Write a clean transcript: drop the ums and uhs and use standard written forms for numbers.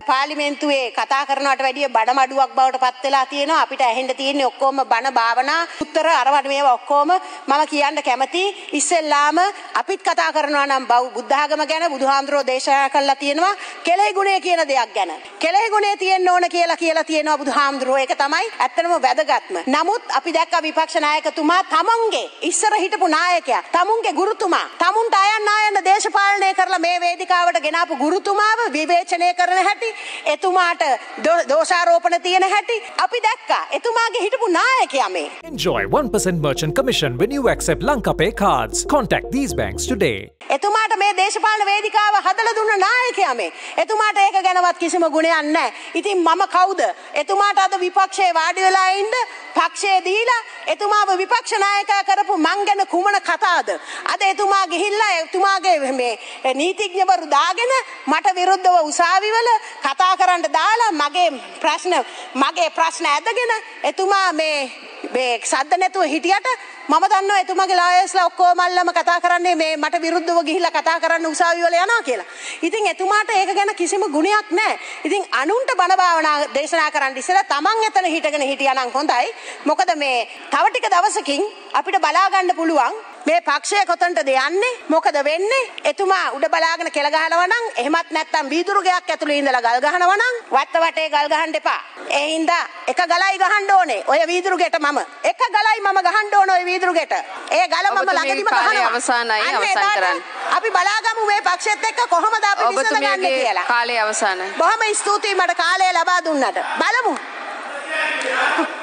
පාර්ලිමේන්තුවේ කතා කරනවට වැඩිය බඩමඩුවක් බවට පත් වෙලා තියෙනවා. අපිට ඇහෙන්න තියෙන්නේ ඔක්කොම බණ භාවනා උත්තර අරවට මේවා ඔක්කොම මම කියන්න කැමති. ඉස්සෙල්ලාම අපිත් කතා කරනවා නම් බුද්ධ ආගම ගැන බුදුහාමුදුරෝ දේශනා කළා තියෙනවා කෙලෙහි ගුණය කියන දෙයක් ගැන. කෙලෙහි ගුණය තියෙන්න ඕන කියලා තියෙනවා බුදුහාමුදුරෝ. ඒක තමයි ඇත්තම වැදගත්ම. නමුත් අපි දැක්ක විපක්ෂ නායකතුමා තමන්ගේ ඉස්සර හිටපු නායකයා, තමුන්ගේ ගුරුතුමා, තමුන්ට අයන්න දේශපාලනය කරලා මේ වේදිකාවට ගෙනාපු ගුරුතුමාව විවේචනය කරන හැටි, එතුමාට දෝෂාරෝපණ තියෙන හැටි අපි දැක්කා. එතුමාගේ හිටපු නායකයා මේ. Enjoy 1% merchant commission when you accept Lanka Pay cards. Contact these banks today. එතුමාට මේ දේශපාලන වේදිකාව හදලා දුන්න නායකයා මේ. එතුමාට ඒක ගැනවත් කිසිම ගුණයක් නැහැ. ඉතින් මම කවුද? එතුමාට අද විපක්ෂයේ වාඩි වෙලා ඉන්න පක්ෂයේ දීලා එතුමාව විපක්ෂ නායකයා කරපු මං ගැන කුමන කතාවද? අද එතුමා ගිහිල්ලා එතුමාගේ මේ නීතිඥවරු දාගෙන මට විරුද්ධව උසාවිවල කතා කරන්න දාලා මගේ ප්‍රශ්න ඇදගෙන එතුමා මේ සද්ද නැතුව හිටියට මම දන්නවා එතුමාගේ ලායර්ස්ලා ඔක්කොම අල්ලම කතා කරන්නේ මේ මට විරුද්ධව ගිහිල්ලා කතා කරන්න උසාවි වල යනවා කියලා. ඉතින් එතුමාට ඒක ගැන කිසිම ගුණයක් නැහැ. ඉතින් අනුන්ට බණ භාවනා දේශනා කරන්න ඉස්සෙල්ලා තමන් එතන හිටගෙන හිටියා නම් හොඳයි. මොකද මේ තව ටික දවසකින් අපිට බලා ගන්න පුළුවන් මේ පක්ෂය කොතනටද යන්නේ, මොකද වෙන්නේ? එතුමා උඩ බලාගෙන කෙල ගහනවා නම්, එහෙමත් නැත්නම් වීදුරු ගයක් ඇතුලේ ඉඳලා ගල් ගහනවා නම් වත්ත වටේ ගල් ගහන්න එපා. ඒ හින්දා එක ගලයි ගහන්න ඕනේ. ඔය වීදුරු ගෙට එක ගලයි මම ගහන්න ඕනේ ඔය වීදුරු ගෙට. ඒ ගල මම ළඟදිම ගහනවා. අවසන් කරන්න. අපි බලාගමු මේ පක්ෂෙත් එක්ක කොහොමද අපි විසඳගන්නේ කියලා. කාලය අවසానයි. බොහොම ස්තුතියි මට කාලය ලබා දුන්නට. බලමු.